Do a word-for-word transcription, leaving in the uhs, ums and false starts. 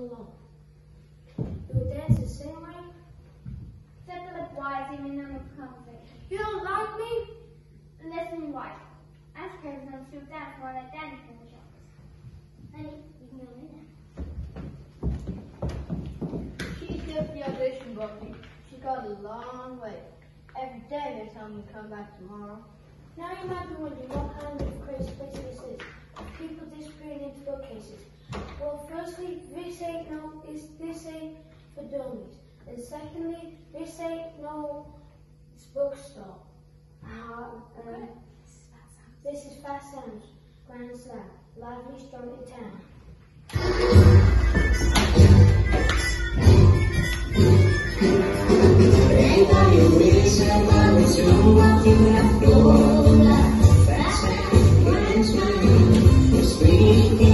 Malone. You would dance the same way? Except I look wise even though I'm comfy. You don't like me? Listen, wife. I'm scared of them shoot dance more like Daddy from the shops. Honey, you can go in now. She's just the audition booking. She got a long way. Every day they tell me to come back tomorrow. Now you might be wondering what kind of crazy place this is. People disappearing into bookcases. Well, firstly, this ain't no, is this ain't for dummies. And secondly, this ain't no bookstore. Uh, um, this is Fast Sounds, Grand Slam, lively, strong in town. Fast and